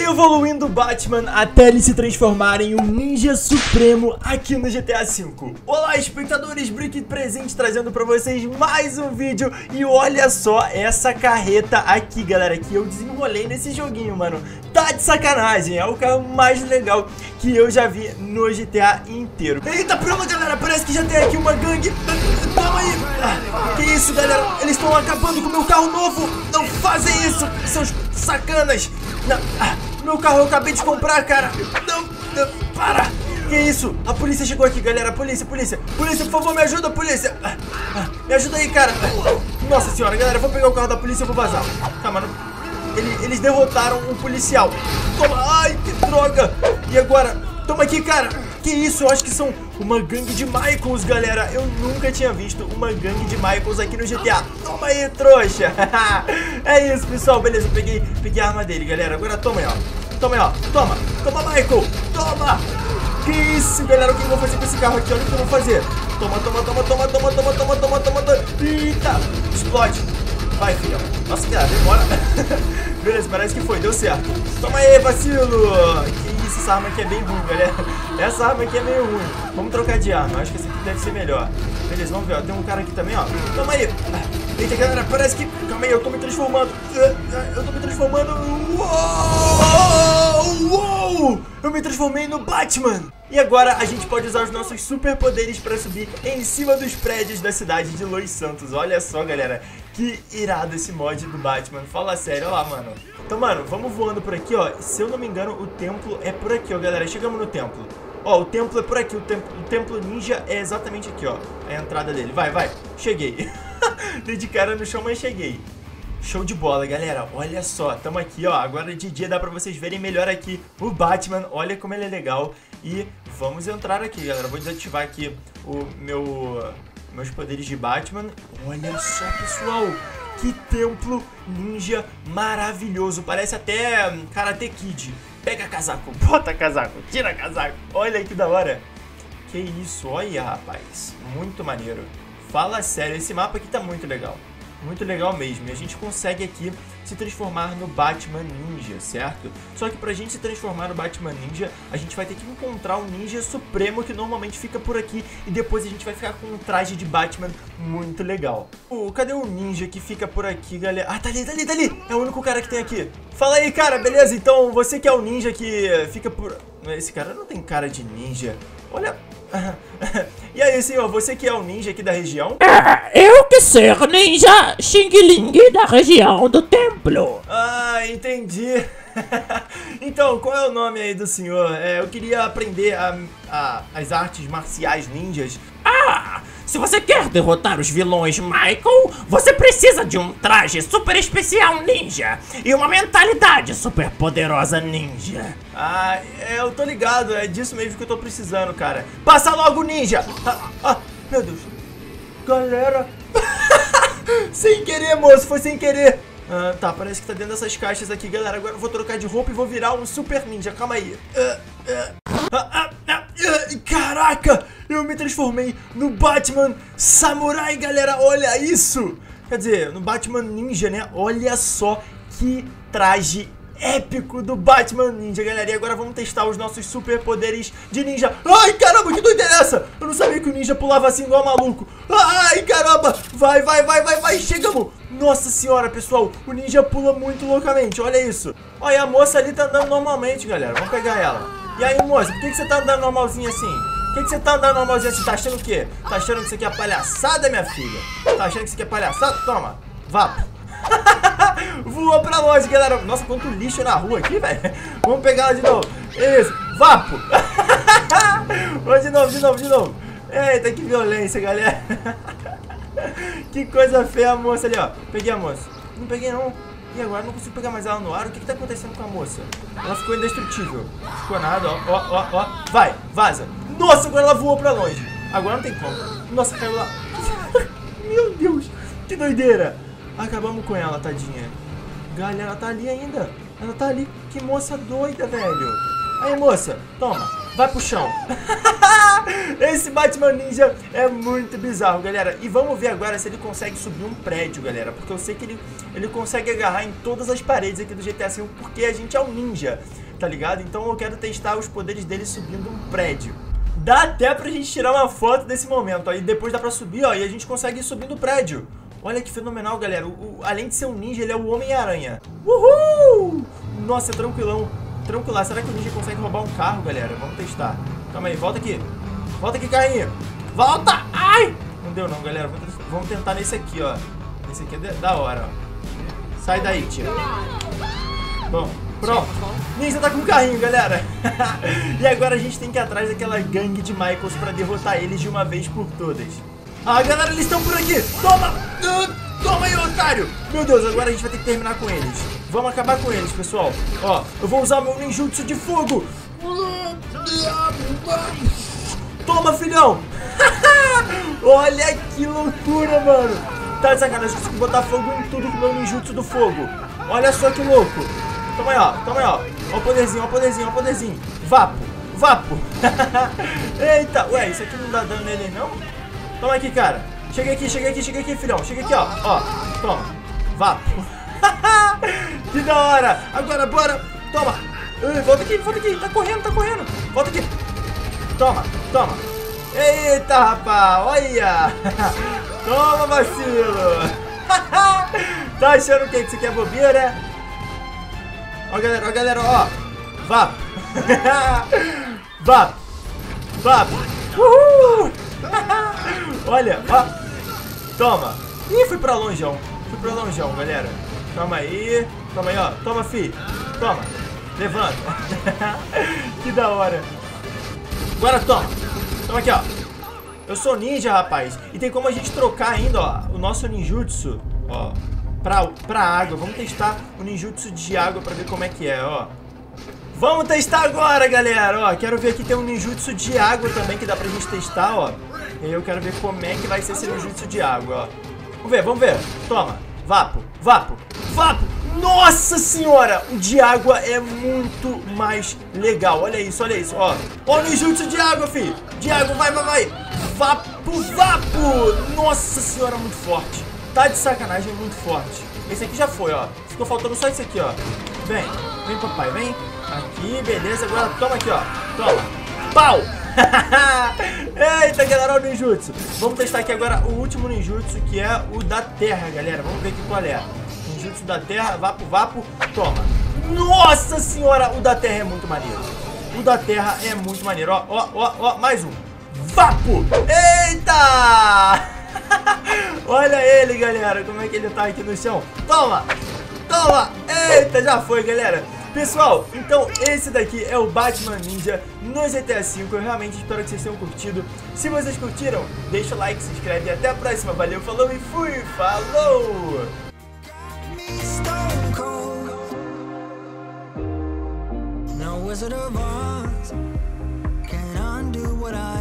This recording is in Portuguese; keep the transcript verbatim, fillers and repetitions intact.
evoluindo o Batman até ele se transformar em um ninja supremo aqui no G T A cinco. Olá, espectadores, Brick presente trazendo pra vocês mais um vídeo. E olha só essa carreta aqui, galera, que eu desenrolei nesse joguinho, mano. Tá de sacanagem, é o carro mais legal que eu já vi no G T A inteiro. Eita, pronto, galera, parece que já tem aqui uma gangue. Calma aí. Ah, que isso, galera, eles estão acabando com o meu carro novo. Não fazem isso, seus sacanas. Não, ah, meu carro eu acabei de comprar, cara. Não, não, para. Que isso? A polícia chegou aqui, galera. Polícia, polícia. Polícia, por favor, me ajuda, polícia. Ah, ah, me ajuda aí, cara. Nossa senhora, galera, eu vou pegar o carro da polícia e vou vazar. Calma, não. Eles, eles derrotaram um policial. Toma, ai, que droga. E agora? Toma aqui, cara. Que isso? Eu acho que são uma gangue de Michaels, galera. Eu nunca tinha visto uma gangue de Michaels aqui no G T A. Toma aí, trouxa. É isso, pessoal. Beleza, eu peguei, peguei a arma dele, galera. Agora toma aí, ó. Toma aí, ó. Toma. Toma, Michael. Toma. Que isso, galera. O que eu vou fazer com esse carro aqui? Olha o que eu vou fazer. Toma, toma, toma, toma, toma, toma, toma, toma, toma, toma. Eita. Explode. Vai, filhão. Nossa, cara, demora. Beleza, parece que foi. Deu certo. Toma aí, vacilo. Que isso, essa arma aqui é bem ruim, galera. Essa arma aqui é meio ruim. Vamos trocar de arma. Acho que essa aqui deve ser melhor. Beleza, vamos ver, ó. Tem um cara aqui também, ó. Toma aí. Eita, galera, parece que... Calma aí, eu tô me transformando. Eu tô me transformando. Uou! Uou! Eu me transformei no Batman. E agora a gente pode usar os nossos superpoderes pra subir em cima dos prédios da cidade de Los Santos. Olha só, galera. Que irado esse mod do Batman. Fala sério, olha lá, mano. Então, mano, vamos voando por aqui, ó. Se eu não me engano, o templo é por aqui, ó, galera. Chegamos no templo. Ó, o templo é por aqui. O templo, o templo ninja é exatamente aqui, ó. A entrada dele. Vai, vai. Cheguei. Dei de cara no chão, mas cheguei. Show de bola, galera. Olha só, tamo aqui, ó. Agora de dia dá pra vocês verem melhor aqui o Batman. Olha como ele é legal. E vamos entrar aqui, galera. Vou desativar aqui o meu... meus poderes de Batman. Olha só, pessoal. Que templo ninja maravilhoso. Parece até Karate Kid. Pega casaco, bota casaco, tira casaco. Olha que da hora. Que isso, olha, rapaz. Muito maneiro. Fala sério, esse mapa aqui tá muito legal. Muito legal mesmo. E a gente consegue aqui se transformar no Batman Ninja, certo? Só que pra gente se transformar no Batman Ninja, a gente vai ter que encontrar um Ninja Supremo que normalmente fica por aqui. E depois a gente vai ficar com um traje de Batman muito legal. Oh, cadê o Ninja que fica por aqui, galera? Ah, tá ali, tá ali, tá ali. É o único cara que tem aqui. Fala aí, cara, beleza? Então, você que é o Ninja que fica por... Esse cara não tem cara de ninja. Olha... E aí, senhor, você que é o ninja aqui da região? É, eu que ser ninja Xing Ling da região do templo. Ah, entendi. Então, qual é o nome aí do senhor? É, eu queria aprender a, a, as artes marciais ninjas. Ah, se você quer derrotar os vilões Michael, você precisa de um traje super especial ninja e uma mentalidade super poderosa ninja. Ah, eu tô ligado, é disso mesmo que eu tô precisando, cara. Passa logo, ninja! Ah, ah meu Deus. Galera. Sem querer, moço, foi sem querer. Ah, tá, parece que tá dentro dessas caixas aqui, galera. Agora eu vou trocar de roupa e vou virar um super ninja. Calma aí. Ah, ah, ah, ah, ah, caraca, eu me transformei no Batman Samurai, galera. Olha isso. Quer dizer, no Batman Ninja, né? Olha só que traje épico do Batman Ninja, galera. E agora vamos testar os nossos superpoderes de ninja. Ai, caramba, que doideira é essa? Eu não sabia que o ninja pulava assim igual maluco. Ai, caramba. Vai, vai, vai, vai, vai. Chegamos. Nossa senhora, pessoal. O ninja pula muito loucamente. Olha isso. Olha, a moça ali tá andando normalmente, galera. Vamos pegar ela. E aí, moça, por que, que você tá andando normalzinho assim? Por que, que você tá andando normalzinho assim? Tá achando o quê? Tá achando que isso aqui é palhaçada, minha filha? Tá achando que isso aqui é palhaçada? Toma. Vapo. Voa pra longe, galera. Nossa, quanto lixo na rua aqui, velho. Vamos pegar ela de novo. Isso, vapo. Vamos de novo, de novo, de novo. Eita, que violência, galera. Que coisa feia a moça ali, ó. Peguei a moça. Não peguei, não. E agora não consigo pegar mais ela no ar. O que que tá acontecendo com a moça? Ela ficou indestrutível. Ficou nada, ó, ó, ó, ó. Vai, vaza. Nossa, agora ela voou pra longe. Agora não tem como. Nossa, caiu lá. Meu Deus, que doideira. Acabamos com ela, tadinha. Galera, ela tá ali ainda. Ela tá ali. Que moça doida, velho. Aí, moça, toma. vai pro chão. Esse Batman Ninja é muito bizarro, galera. E vamos ver agora se ele consegue subir um prédio, galera. Porque eu sei que ele, ele consegue agarrar em todas as paredes aqui do G T A cinco. Porque a gente é um ninja, tá ligado? Então eu quero testar os poderes dele subindo um prédio. Dá até pra gente tirar uma foto desse momento. Aí depois dá pra subir, ó, e a gente consegue ir subindo o prédio. Olha que fenomenal, galera. O, o, além de ser um ninja, ele é o Homem-Aranha. Uhul! Nossa, tranquilão. Tranquilar. Será que o ninja consegue roubar um carro, galera? Vamos testar. Calma aí, volta aqui. Volta aqui, carrinho. Volta! Ai! Não deu não, galera. Vamos tentar nesse aqui, ó. Esse aqui é da hora, ó. Sai daí, tio. Bom, pronto. Ninja tá com um carrinho, galera. E agora a gente tem que ir atrás daquela gangue de Michaels pra derrotar eles de uma vez por todas. Ah, galera, eles estão por aqui. Toma! Uh, toma aí, otário! Meu Deus, agora a gente vai ter que terminar com eles. Vamos acabar com eles, pessoal. Ó, eu vou usar meu ninjutsu de fogo. Toma, filhão! Olha que loucura, mano. Tá de sacanagem, eu consigo botar fogo em tudo com o meu ninjutsu do fogo. Olha só que louco. Toma aí, ó, toma aí, ó. Ó o poderzinho, ó o poderzinho, ó o poderzinho. Vapo, vapo. Eita, ué, isso aqui não dá dano nele, não? Toma aqui, cara. Chega aqui, chega aqui, chega aqui, filhão. Chega aqui, ó. Ó, toma. Vapo. Que da hora. Agora, bora. Toma. Ui, volta aqui, volta aqui. Tá correndo, tá correndo. Volta aqui. Toma, toma. Eita, rapaz. Olha. Toma, vacilo. Tá achando o que? Que você quer bobeira? Ó, galera, ó, galera, ó. Vapo. Vapo. Vapo. Uhul. Olha, ó. Toma. Ih, fui pra longeão. Fui pra longeão, galera. Calma aí. Toma aí, ó. Toma, fi. Toma. Levanta. Que da hora. Agora toma. Toma aqui, ó. Eu sou ninja, rapaz. E tem como a gente trocar ainda, ó, o nosso ninjutsu, ó, pra, pra água. Vamos testar o ninjutsu de água pra ver como é que é, ó. Vamos testar agora, galera, ó. Quero ver aqui, tem um ninjutsu de água também que dá pra gente testar, ó. E aí eu quero ver como é que vai ser esse ninjutsu de água, ó. Vamos ver, vamos ver. Toma. Vapo, vapo, vapo. Nossa senhora, o de água é muito mais legal. Olha isso, olha isso, ó. Ó o ninjutsu de água, filho. De água, vai, vai, vai. Vapo, vapo. Nossa senhora, muito forte. Tá de sacanagem, muito forte. Esse aqui já foi, ó. Ficou faltando só esse aqui, ó. Vem, vem, papai, vem. Aqui, beleza. Agora toma aqui, ó. Toma. Pau. Eita, galera, o ninjutsu. Vamos testar aqui agora o último ninjutsu, que é o da terra, galera. Vamos ver aqui qual é. Ninjutsu da terra, vapo, vapo. Toma. Nossa senhora, o da terra é muito maneiro. O da terra é muito maneiro. Ó, ó, ó, ó, mais um. Vapo. Eita. Olha ele, galera, como é que ele tá aqui no chão. Toma. Toma. Eita, já foi, galera. Pessoal, então esse daqui é o Batman Ninja no G T A cinco. Eu realmente espero que vocês tenham curtido. Se vocês curtiram, deixa o like, se inscreve e até a próxima. Valeu, falou e fui, falou! Wizard of Oz, can't undo what I